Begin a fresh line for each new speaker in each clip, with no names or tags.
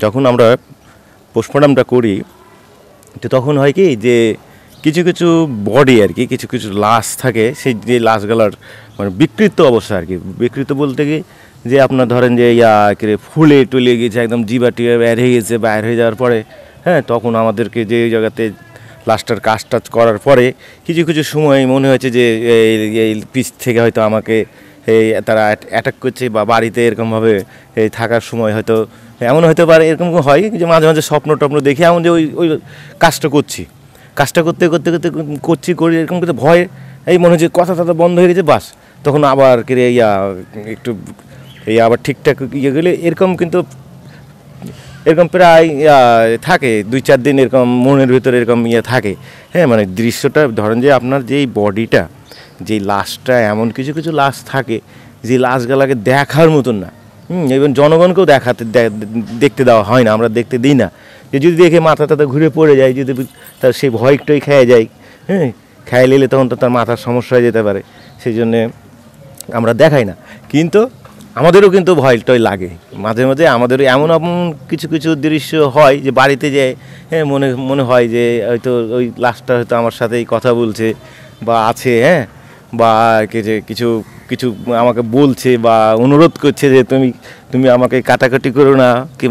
যখন আমরা পোস্টমর্টমটা করি তো তখন হয় কি যে কিছু কিছু বডি আর কি কিছু কিছু লাশ থাকে, সেই যে লাশগুলোর মানে বিকৃত অবস্থা আর কি। বিকৃত বলতে কি যে আপনার ধরেন যে ফুলে টুলে গেছে, একদম জিবা টিবা বের হয়ে গেছে। বাইর হয়ে যাওয়ার পরে তখন আমাদেরকে যে জায়গাতে লাস্টার কাজ টাজ করার পরে কিছু কিছু সময় মনে হয়েছে যে এই পিছ থেকে হয়তো আমাকে তারা অ্যাটাক করছে, বা বাড়িতে এরকমভাবে থাকার সময় হয়তো এমন হতে পারে। এরকম হয় যে মাঝে মাঝে স্বপ্ন টপ্ন দেখি এমন যে ওই কাজটা করতে করতে করতে করি এরকম করতে ভয় মনে হচ্ছে কথা টথা বন্ধ হয়ে গেছে, বাস তখন আবার একটু আবার ঠিকঠাক গেলে এরকম। কিন্তু এরকম প্রায় থাকে 2-4 দিন এরকম মনের ভিতরে এরকম থাকে। মানে দৃশ্যটা ধরেন যে আপনার যেই বডিটা, যেই লাশটা, এমন কিছু কিছু লাশ থাকে যে লাশগুলাকে দেখার মতন না। এবং জনগণকেও দেখতে দেওয়া হয় না, আমরা দেখতে দিই না। যে যদি দেখে মাথা টাথা ঘুরে পড়ে যায়, যদি তার সেই ভয়টাই খেয়ে যায়, খেয়ে নিলে তখন তো তার মাথার সমস্যা হয়ে যেতে পারে, সেই জন্যে আমরা দেখাই না। কিন্তু আমাদেরও কিন্তু ভয় টয় লাগে মাঝে মাঝে। আমাদেরও এমন কিছু কিছু দৃশ্য হয় যে বাড়িতে যায় মনে হয় যে হয়তো ওই লাশটা হয়তো আমার সাথেই কথা বলছে বা আছে, বা যে কিছু কিছু আমাকে বলছে বা অনুরোধ করছে যে তুমি আমাকে কাটাকাটি করো না,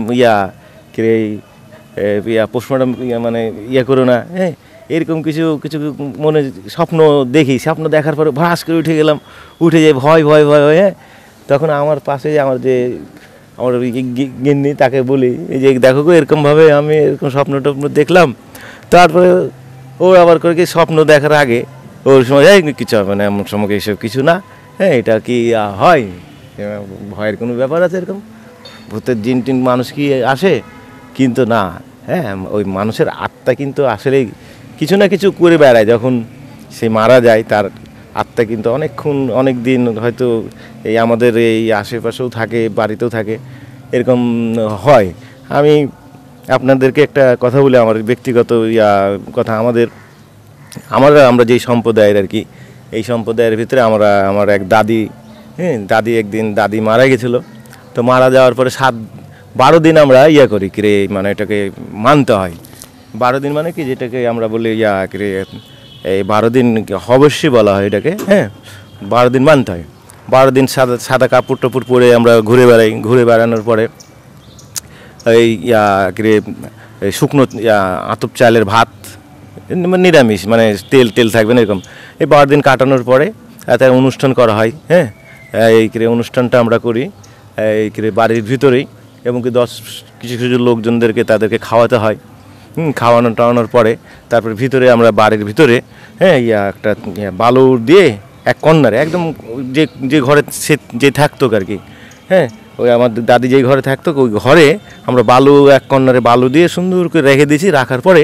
পোস্টমর্টম মানে করো না। এরকম কিছু কিছু মনে স্বপ্ন দেখি। স্বপ্ন দেখার পরে ভাস করে উঠে যাই ভয় ভয় ভয় হয়ে। তখন আমার পাশে আমার গিন্নি, তাকে বলি যে দেখো গো এরকমভাবে আমি এরকম স্বপ্ন টপ্ন দেখলাম। তারপরে ও আবার করে কি স্বপ্ন দেখার আগে ওর সময় কিছু হবে না, এমন সময় এইসব কিছু না, এটা কি হয়, ভয়ের কোনো ব্যাপার আছে এরকম? ভূতের জিন টিন মানুষ কি আসে? কিন্তু না, ওই মানুষের আত্মা কিন্তু আসলেই কিছু না কিছু করে বেড়ায়। যখন সে মারা যায় তার আত্মা কিন্তু অনেকক্ষণ অনেক দিন হয়তো আমাদের এই আশেপাশেও থাকে, বাড়িতেও থাকে, এরকম হয়। আমি আপনাদেরকে একটা কথা বলি, আমার ব্যক্তিগত কথা। আমরা যেই সম্প্রদায়ের আর কি, এই সম্প্রদায়ের ভিতরে আমার এক দাদি একদিন মারা গেছিলো। তো মারা যাওয়ার পরে 12 দিন আমরা করি মানে এটাকে মানতে হয়। 12 দিন মানে কি, যেটাকে আমরা বলি এই 12 দিন অবশ্যই বলা হয় এটাকে। 12 দিন মানতে হয়। 12 দিন সাদা কাপড় টাপড় পরে আমরা ঘুরে বেড়ানোর পরে এই শুকনো আতপ চালের ভাত, নিরামিষ, মানে তেল থাকবে না এরকম। এই 12 দিন কাটানোর পরে একটা অনুষ্ঠান করা হয়। এই অনুষ্ঠানটা আমরা করি এই বাড়ির ভিতরেই, এবং কি কিছু কিছু লোকজনদেরকে তাদেরকে খাওয়াতে হয়। টাওয়ানোর পরে তারপরে ভিতরে আমরা বাড়ির ভিতরে একটা বালু দিয়ে এক কর্নারে একদম যে ঘরে যে থাকতো আর কি, ওই আমার দাদি যেই ঘরে থাকতো ওই ঘরে আমরা এক কর্নারে বালু দিয়ে সুন্দর করে রেখে দিয়েছি। রাখার পরে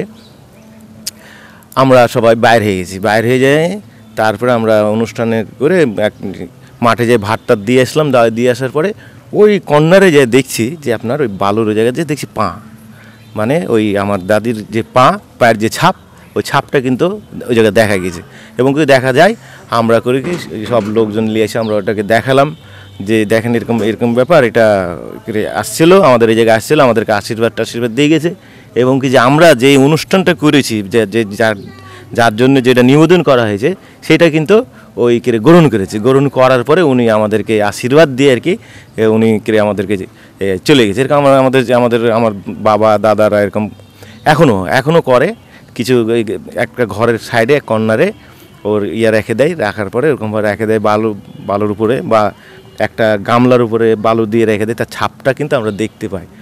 আমরা সবাই বাইরে হয়ে যায়। তারপরে আমরা অনুষ্ঠানে করে এক মাঠে যে ভাতটা দিয়ে আসলাম। দিয়ে আসার পরে ওই কর্নারে যে দেখছি যে আপনার ওই বালুর জায়গায় যে দেখছি পা, মানে ওই আমার দাদির যে পায়ের যে ছাপ, ওই ছাপটা কিন্তু ওই জায়গায় দেখা গেছে। এবং কি দেখা যায়, আমরা করে কি সব লোকজন নিয়ে এসে আমরা ওটাকে দেখালাম যে দেখেন এরকম ব্যাপার, এটা আসছিলো আমাদের এই জায়গায় আসছিলো, আমাদেরকে আশীর্বাদ দিয়ে গেছে। এবং কি যে আমরা যে অনুষ্ঠানটা করেছি, যে যার জন্য যেটা নিবেদন করা হয়েছে, সেটা কিন্তু ওই গ্রহণ করার পরে উনি আমাদেরকে আশীর্বাদ দিয়ে আর কি উনি আমাদেরকে চলে গেছে। এরকম আমার বাবা দাদারা এরকম এখনও করে। কিছু একটা ঘরের সাইডে কর্নারে ওর রেখে দেয়। রাখার পরে এরকমভাবে রেখে দেয় বালুর উপরে, বা একটা গামলার উপরে বালু দিয়ে রেখে দেয়। তার ছাপটা কিন্তু আমরা দেখতে পাই।